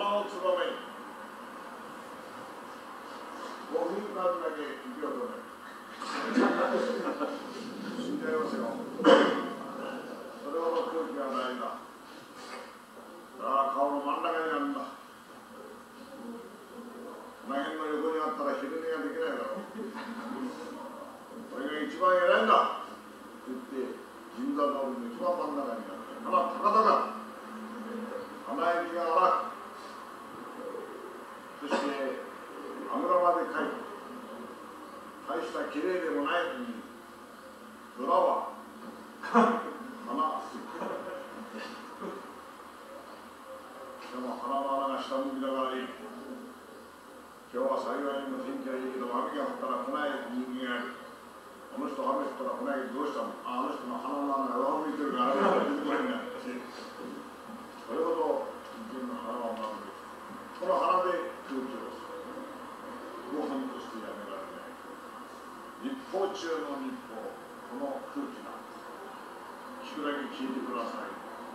のつばめに5分間だけ息を止める。死んじゃいますよ。それほど空気が大事だ。だから顔の真ん中にあるんだ。この辺の横にあったら昼寝ができないだろう。これが一番偉いんだって言って銀座通りの一番真ん中にあって鼻高々鼻息が荒く、そしてあぐらまでかいて大したきれいでもないのに裏は鼻でも鼻の穴が下向きだからいい。今日は幸いにも天気がいいけど雨が降ったら来ない人間がいる。あの人雨降ったら来ないどうしたの。あの人の鼻の穴が上向いてるから雨が出てこないんだ。それほど人間の鼻は守る。この鼻で空気を吸う。5分としてやめられない。日報中の日報、この空気だ。聞くだけ聞いてください。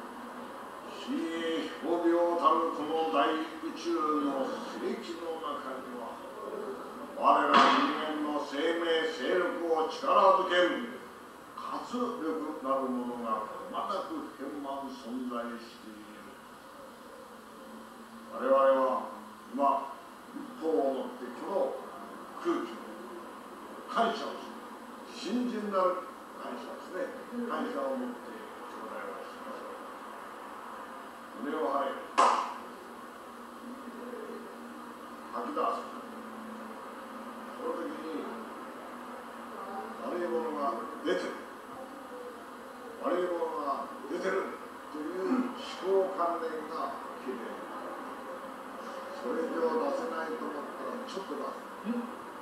非法病たるこの大宇宙の世紀の中には、我ら人間の生命勢力を力づける活力なるものがくまなく変満存在している。我々は今一歩をもってこの空気の感謝をする。信心なる感謝ですね。感謝を持って頂戴をします。胸を張れ、吐き出す。その時に悪いものが出てる、悪いものが出てるという思考関連がきれい。それ以上出せないと思ったらちょっと出す。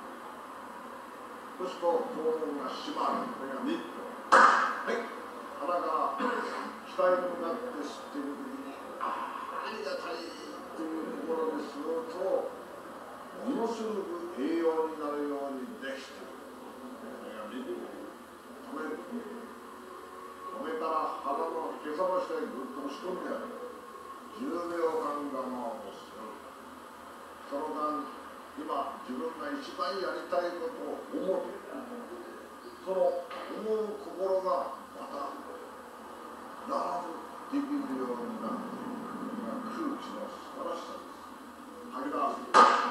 そうすると肛門が閉まる。これがニット。はい、鼻が額に向かって吸っている時にありがたいというところで吸うとものすごく栄養になるようにできている。これができる。止める。止めたら鼻のへその下にぐっと押し込んでやる。10秒間我慢をする。その間今自分が一番やりたいことを思う。その思う心がまた長くできるようになっている。空気の素晴らしさです。吐き出す。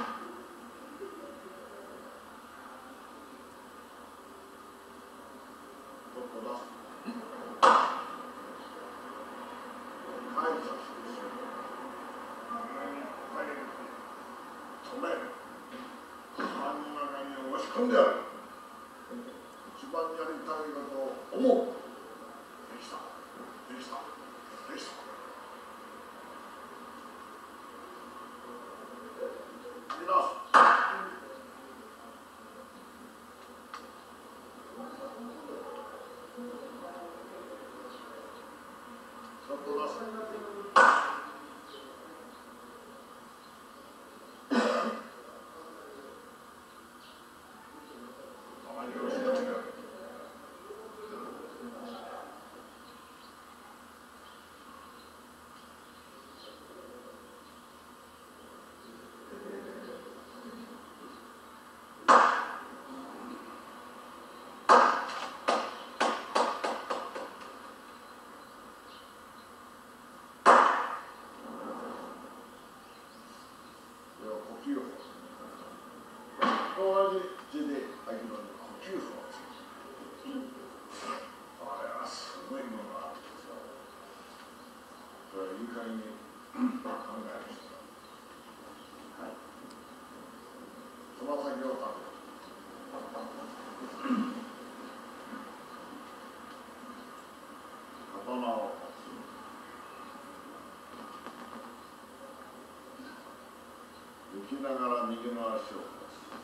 ちょっと出す。感謝して止める。鼻の中に押し込んでやる。一番やりたいことを思う。できた。できた。できた。吐き出す。ちょっと出す。同じ字で吐きのに呼吸法をつける。これはすごいものがあるんですよ。それはいい加減に考える必要がある。はい。つま先を立てる。頭を立つ。浮きながら右の足を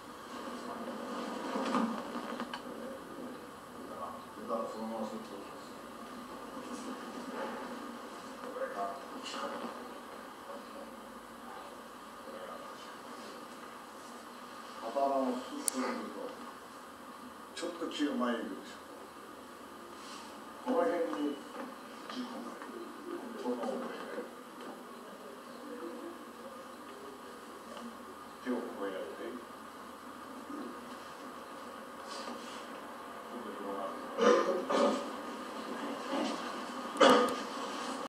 そのままスッとします。これが力。これが力。頭をスッとするとちょっと気が前に行くでしょ。この辺に軸がこの辺。 手を加え